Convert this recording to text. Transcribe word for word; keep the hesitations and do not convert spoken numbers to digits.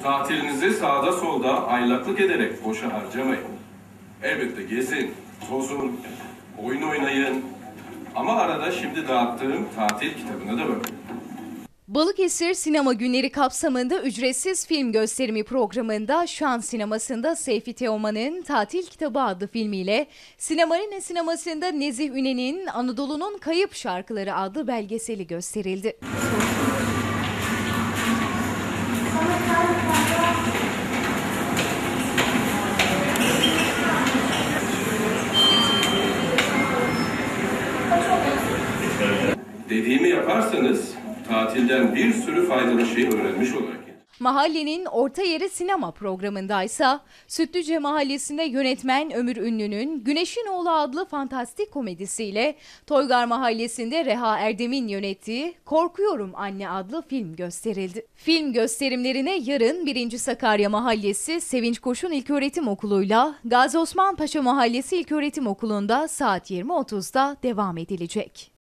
Tatilinizi sağda solda aylaklık ederek boşa harcamayın. Elbette gezin, tozun, oyun oynayın. Ama arada şimdi dağıttığım tatil kitabına da bakın. Balıkesir Sinema Günleri kapsamında ücretsiz film gösterimi programında Şan Sineması'nda Seyfi Teoman'ın Tatil Kitabı adlı filmiyle Sinemarine Sineması'nda Nezih Ünen'in Anadolu'nun Kayıp Şarkıları adlı belgeseli gösterildi. Dediğimi yaparsanız tatilden bir sürü faydalı şey öğrenmiş olarak. Mahallenin orta yeri sinema programındaysa Sütlüce Mahallesi'nde yönetmen Ömür Ünlü'nün Güneşin Oğlu adlı fantastik komedisiyle Toygar Mahallesi'nde Reha Erdem'in yönettiği Korkuyorum Anne adlı film gösterildi. Film gösterimlerine yarın birinci Sakarya Mahallesi Sevinç Koşun İlköğretim Okulu'yla Gazi Osman Paşa Mahallesi İlköğretim Okulu'nda saat yirmi otuzda devam edilecek.